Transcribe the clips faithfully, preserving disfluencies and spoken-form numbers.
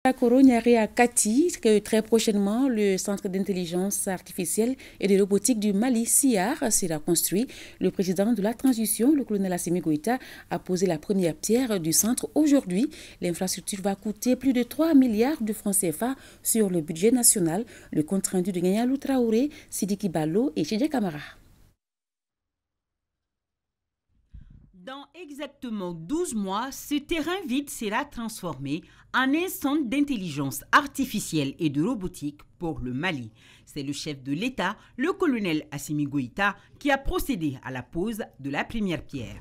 À Koro-Niaré à Kati, que très prochainement, le Centre d'intelligence artificielle et de robotique du Mali, C I A R, sera construit. Le président de la transition, le colonel Assimi Goïta, a posé la première pierre du centre aujourd'hui. L'infrastructure va coûter plus de trois milliards de francs C F A sur le budget national. Le compte rendu de Ganyalou Traoré, Sidiki Ballo et Chidje Kamara. Dans exactement douze mois, ce terrain vide sera transformé en un centre d'intelligence artificielle et de robotique pour le Mali. C'est le chef de l'État, le colonel Assimi Goïta, qui a procédé à la pose de la première pierre.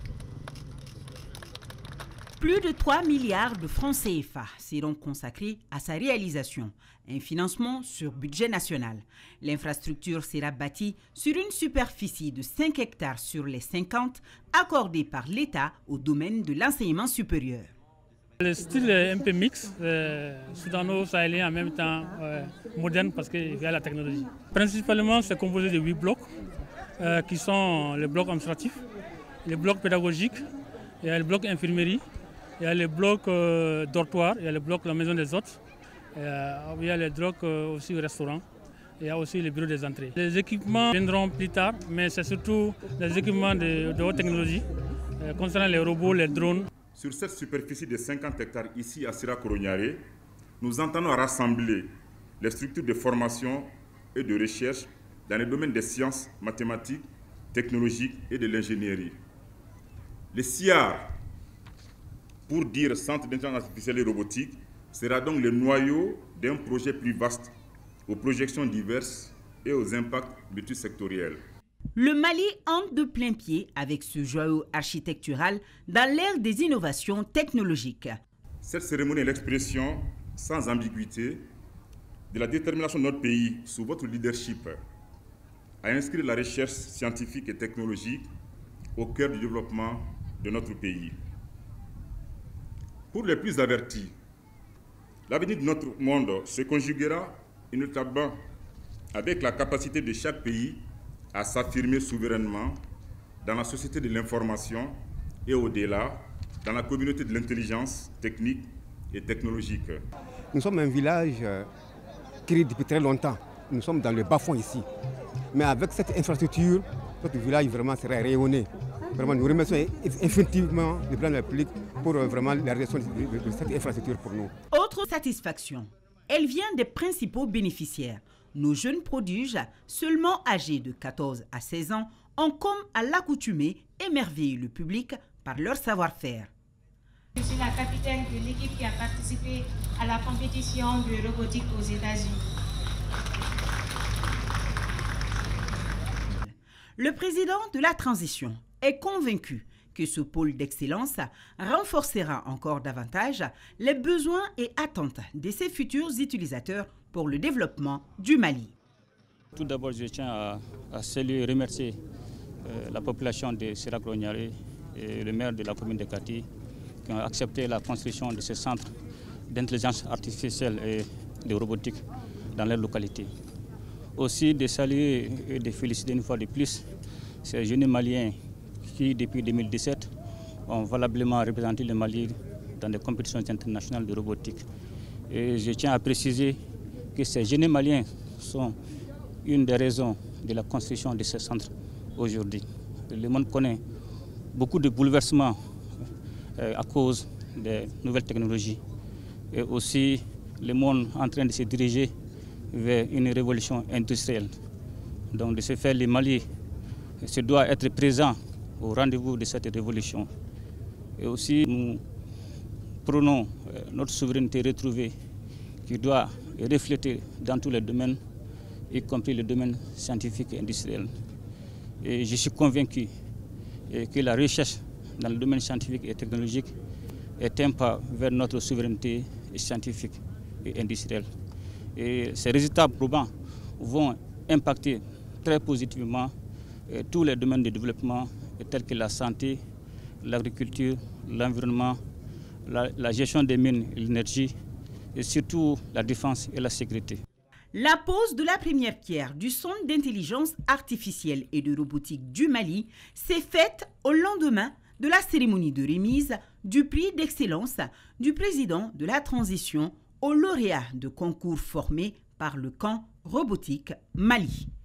Plus de trois milliards de francs C F A seront consacrés à sa réalisation, un financement sur budget national. L'infrastructure sera bâtie sur une superficie de cinq hectares sur les cinquante accordés par l'État au domaine de l'enseignement supérieur. Le style est un peu mixte, euh, soudano-sahélien en même temps euh, moderne parce qu'il y a la technologie. Principalement, c'est composé de huit blocs euh, qui sont les blocs administratifs, les blocs pédagogiques, il y a le bloc infirmerie, il y a le bloc euh, dortoir, il y a le bloc la maison des hôtes, euh, il y a les blocs euh, aussi au restaurant, il y a aussi le bureau des entrées. Les équipements viendront plus tard, mais c'est surtout des équipements de, de haute technologie euh, concernant les robots, les drones. Sur cette superficie de cinquante hectares ici à Sira Koro-Niaré, nous entendons rassembler les structures de formation et de recherche dans les domaines des sciences, mathématiques, technologiques et de l'ingénierie. Le C I A R, pour dire Centre d'intelligence artificielle et robotique, sera donc le noyau d'un projet plus vaste, aux projections diverses et aux impacts multisectoriels. Le Mali entre de plein pied avec ce joyau architectural dans l'ère des innovations technologiques. Cette cérémonie est l'expression sans ambiguïté de la détermination de notre pays sous votre leadership à inscrire la recherche scientifique et technologique au cœur du développement de notre pays. Pour les plus avertis, l'avenir de notre monde se conjuguera inévitablement avec la capacité de chaque pays à s'affirmer souverainement dans la société de l'information et au-delà, dans la communauté de l'intelligence technique et technologique. Nous sommes un village créé depuis très longtemps. Nous sommes dans le bas-fond ici. Mais avec cette infrastructure, notre village vraiment serait rayonné. Vraiment, nous remercions infiniment le plan de la République pour vraiment la réalisation de, de, de cette infrastructure pour nous. Autre satisfaction, elle vient des principaux bénéficiaires. Nos jeunes prodiges, seulement âgés de quatorze à seize ans, ont comme à l'accoutumée émerveillé le public par leur savoir-faire. Je suis la capitaine de l'équipe qui a participé à la compétition de robotique aux États-Unis. Le président de la transition est convaincu que ce pôle d'excellence renforcera encore davantage les besoins et attentes de ses futurs utilisateurs pour le développement du Mali. Tout d'abord, je tiens à, à saluer et remercier euh, la population de Sira Koro-Niaré et le maire de la commune de Kati qui ont accepté la construction de ce centre d'intelligence artificielle et de robotique dans leur localité. Aussi de saluer et de féliciter une fois de plus ces jeunes Maliens qui, depuis deux mille dix-sept, ont valablement représenté le Mali dans des compétitions internationales de robotique. Et je tiens à préciser que ces jeunes Maliens sont une des raisons de la construction de ce centre aujourd'hui. Le monde connaît beaucoup de bouleversements à cause des nouvelles technologies. Et aussi, le monde est en train de se diriger vers une révolution industrielle. Donc, de ce fait, le Mali se doit être présent au rendez-vous de cette révolution. Et aussi, nous prenons notre souveraineté retrouvée qui doit refléter dans tous les domaines, y compris le domaine scientifique et industriel. Et je suis convaincu que la recherche dans le domaine scientifique et technologique est un pas vers notre souveraineté scientifique et industrielle. Et ces résultats probants vont impacter très positivement tous les domaines de développement tels que la santé, l'agriculture, l'environnement, la, la gestion des mines et l'énergie, et surtout la défense et la sécurité. La pose de la première pierre du Centre d'intelligence artificielle et de robotique du Mali s'est faite au lendemain de la cérémonie de remise du prix d'excellence du président de la transition aux lauréats de concours formés par le camp robotique Mali.